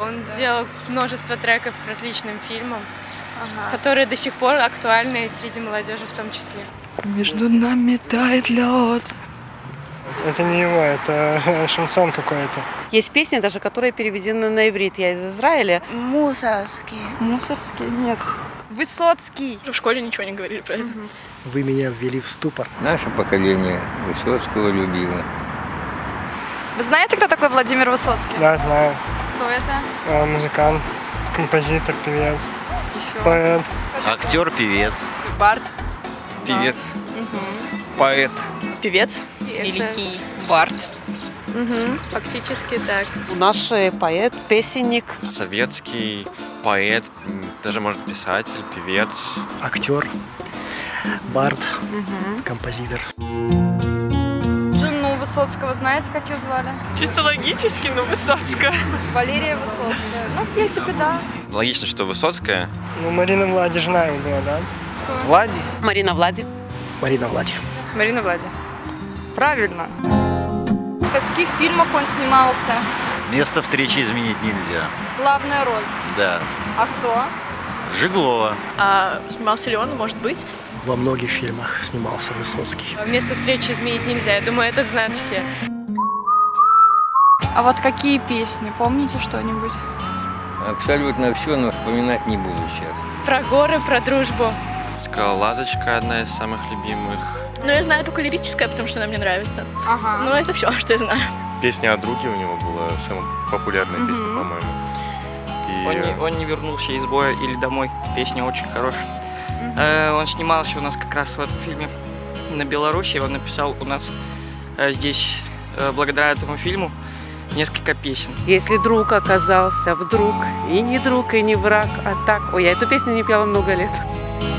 Он делал множество треков к различным фильмам, которые до сих пор актуальны среди молодежи в том числе. Между нами тает лед. Это не его, это шансон какой-то. Есть песни даже, которые переведены на иврит. Я из Израиля. Мусорский. Мусорский? Нет. Высоцкий. В школе ничего не говорили про это. Вы меня ввели в ступор. Наше поколение Высоцкого любило. Вы знаете, кто такой Владимир Высоцкий? Да, знаю. Кто это? Музыкант, композитор, певец, Еще. поэт. Актер-певец. Бард. Певец. Поэт. Певец. Великий Бард. Фактически так. Наш поэт, песенник. Советский поэт, даже может писатель, певец. Актер. Бард. Композитор. Жену Высоцкого знаете, как ее звали? Чисто логически, но Высоцкая. Валерия Высоцкая. Ну, в принципе, да. Логично, что Высоцкая. Ну, Марина Влади, жена его была, да? Влади. Марина Влади. Марина Влади. Марина Влади. Правильно. В каких фильмах он снимался? Место встречи изменить нельзя. Главная роль. Да. А кто? Жиглова. А снимался ли он, может быть? Во многих фильмах снимался Высоцкий. Место встречи изменить нельзя. Я думаю, это знают все. А вот какие песни? Помните что-нибудь? Абсолютно все, но вспоминать не буду сейчас. Про горы, про дружбу. Скалолазочка одна из самых любимых. Ну, я знаю только лирическое, потому что она мне нравится. Ага. Но это все, что я знаю. Песня о друге у него была самая популярная песня, по-моему. Он не вернулся из боя или домой. Песня очень хорошая. Он снимался у нас как раз в этом фильме на Беларуси. Он написал у нас здесь, благодаря этому фильму, несколько песен. Если друг оказался вдруг, и не друг, и не враг, а так. Ой, я эту песню не пела много лет.